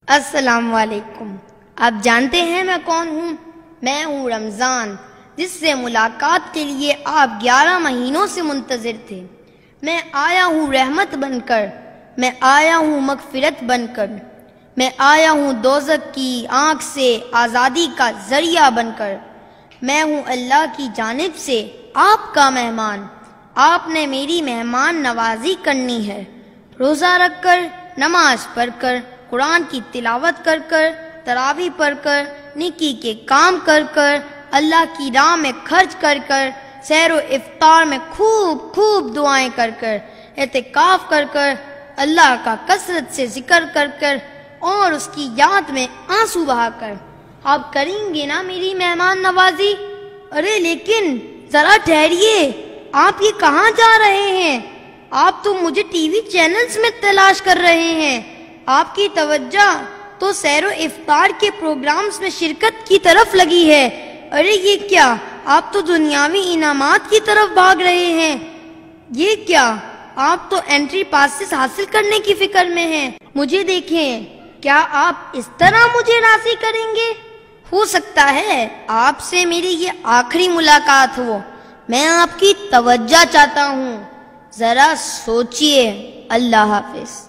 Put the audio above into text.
السلام علیکم۔ آپ جانتے ہیں میں کون ہوں؟ میں ہوں رمضان، جس سے ملاقات کے لیے آپ 11 مہینوں سے منتظر تھے۔ میں آیا ہوں رحمت بن کر، میں آیا ہوں مغفرت بن کر، میں آیا ہوں دوزخ کی آنکھ سے آزادی کا ذریعہ بن کر۔ میں ہوں اللہ کی جانب سے آپ کا مہمان، آپ نے میری مہمان نوازی کرنی ہے۔ روزہ رکھ کر، نماز پڑھ کر، قرآن کی تلاوت کر کر، تراویح پڑھ کر، نیکی کے کام کر کر، اللہ کی راہ میں خرچ کر کر، سحر و افطار میں خوب دعائیں کر کر، اعتکاف کر کر، اللہ کا کثرت سے ذکر کر کر اور اس کی یاد میں آنسو بہا کر۔ آپ کریں گے نا میری مہمان نوازی؟ ارے لیکن ذرا ٹھہریے، آپ یہ کہاں جا رہے ہیں؟ آپ تو مجھے ٹی وی چینلز میں تلاش کر رہے ہیں۔ آپ کی توجہ تو سحر و افطار کے پروگرامز میں شرکت کی طرف لگی ہے۔ ارے یہ کیا؟ آپ تو دنیاوی انعامات کی طرف بھاگ رہے ہیں۔ یہ کیا؟ آپ تو انٹری پاسز حاصل کرنے کی فکر میں ہیں۔ مجھے دیکھیں، کیا آپ اس طرح مجھے راضی کریں گے؟ ہو سکتا ہے آپ سے میری یہ آخری ملاقات ہو۔ میں آپ کی توجہ چاہتا ہوں، ذرا سوچئے۔ اللہ حافظ۔